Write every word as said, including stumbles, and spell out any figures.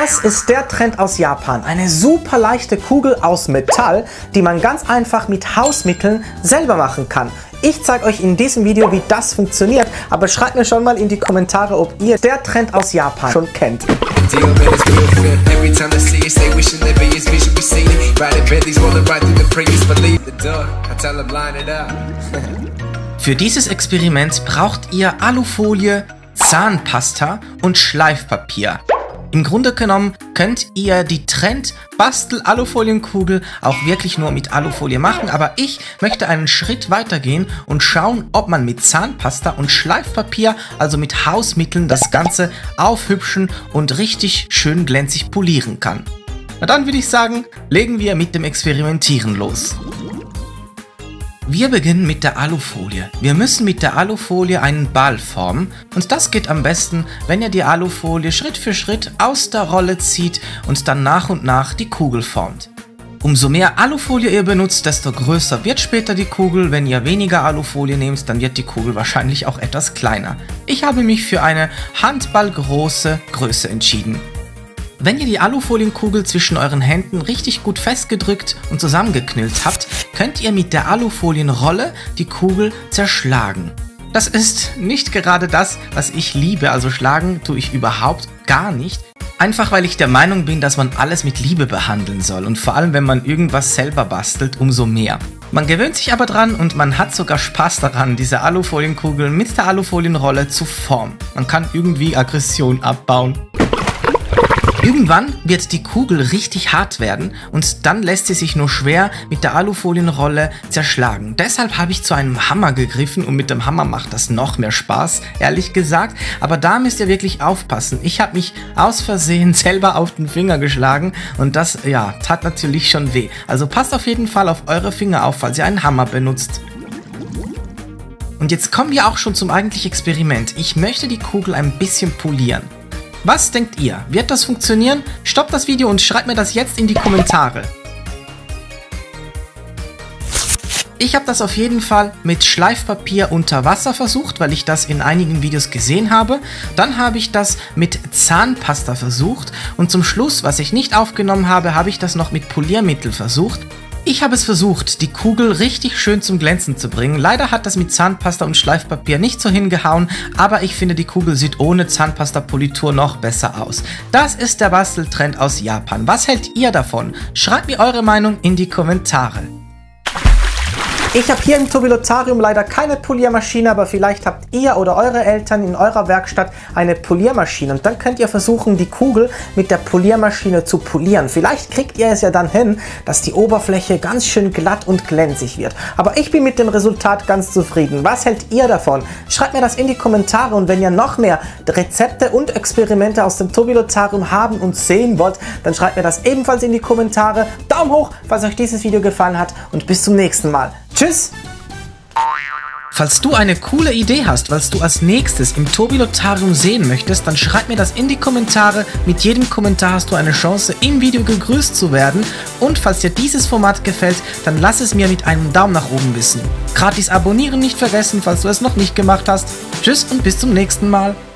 Das ist der Trend aus Japan. Eine super leichte Kugel aus Metall, die man ganz einfach mit Hausmitteln selber machen kann. Ich zeige euch in diesem Video, wie das funktioniert, aber schreibt mir schon mal in die Kommentare, ob ihr der Trend aus Japan schon kennt. Für dieses Experiment braucht ihr Alufolie, Zahnpasta und Schleifpapier. Im Grunde genommen könnt ihr die Trend Bastel Alufolienkugel auch wirklich nur mit Alufolie machen, aber ich möchte einen Schritt weiter gehen und schauen, ob man mit Zahnpasta und Schleifpapier, also mit Hausmitteln, das Ganze aufhübschen und richtig schön glänzig polieren kann. Na dann würde ich sagen, legen wir mit dem Experimentieren los. Wir beginnen mit der Alufolie. Wir müssen mit der Alufolie einen Ball formen und das geht am besten, wenn ihr die Alufolie Schritt für Schritt aus der Rolle zieht und dann nach und nach die Kugel formt. Umso mehr Alufolie ihr benutzt, desto größer wird später die Kugel. Wenn ihr weniger Alufolie nehmt, dann wird die Kugel wahrscheinlich auch etwas kleiner. Ich habe mich für eine handballgroße Größe entschieden. Wenn ihr die Alufolienkugel zwischen euren Händen richtig gut festgedrückt und zusammengeknüllt habt, könnt ihr mit der Alufolienrolle die Kugel zerschlagen. Das ist nicht gerade das, was ich liebe, also schlagen tue ich überhaupt gar nicht. Einfach weil ich der Meinung bin, dass man alles mit Liebe behandeln soll und vor allem wenn man irgendwas selber bastelt, umso mehr. Man gewöhnt sich aber dran und man hat sogar Spaß daran, diese Alufolienkugel mit der Alufolienrolle zu formen. Man kann irgendwie Aggression abbauen. Irgendwann wird die Kugel richtig hart werden und dann lässt sie sich nur schwer mit der Alufolienrolle zerschlagen. Deshalb habe ich zu einem Hammer gegriffen und mit dem Hammer macht das noch mehr Spaß, ehrlich gesagt. Aber da müsst ihr wirklich aufpassen. Ich habe mich aus Versehen selber auf den Finger geschlagen und das, ja, tat natürlich schon weh. Also passt auf jeden Fall auf eure Finger auf, falls ihr einen Hammer benutzt. Und jetzt kommen wir auch schon zum eigentlichen Experiment. Ich möchte die Kugel ein bisschen polieren. Was denkt ihr? Wird das funktionieren? Stoppt das Video und schreibt mir das jetzt in die Kommentare. Ich habe das auf jeden Fall mit Schleifpapier unter Wasser versucht, weil ich das in einigen Videos gesehen habe. Dann habe ich das mit Zahnpasta versucht und zum Schluss, was ich nicht aufgenommen habe, habe ich das noch mit Poliermittel versucht. Ich habe es versucht, die Kugel richtig schön zum Glänzen zu bringen. Leider hat das mit Zahnpasta und Schleifpapier nicht so hingehauen, aber ich finde, die Kugel sieht ohne Zahnpasta-Politur noch besser aus. Das ist der Basteltrend aus Japan. Was hält ihr davon? Schreibt mir eure Meinung in die Kommentare. Ich habe hier im Tobilotarium leider keine Poliermaschine, aber vielleicht habt ihr oder eure Eltern in eurer Werkstatt eine Poliermaschine und dann könnt ihr versuchen, die Kugel mit der Poliermaschine zu polieren. Vielleicht kriegt ihr es ja dann hin, dass die Oberfläche ganz schön glatt und glänzig wird. Aber ich bin mit dem Resultat ganz zufrieden. Was hält ihr davon? Schreibt mir das in die Kommentare und wenn ihr noch mehr Rezepte und Experimente aus dem Tobilotarium haben und sehen wollt, dann schreibt mir das ebenfalls in die Kommentare. Daumen hoch, falls euch dieses Video gefallen hat und bis zum nächsten Mal. Tschüss! Falls du eine coole Idee hast, was du als nächstes im Tobilotarium sehen möchtest, dann schreib mir das in die Kommentare. Mit jedem Kommentar hast du eine Chance, im Video gegrüßt zu werden. Und falls dir dieses Format gefällt, dann lass es mir mit einem Daumen nach oben wissen. Gratis abonnieren nicht vergessen, falls du es noch nicht gemacht hast. Tschüss und bis zum nächsten Mal.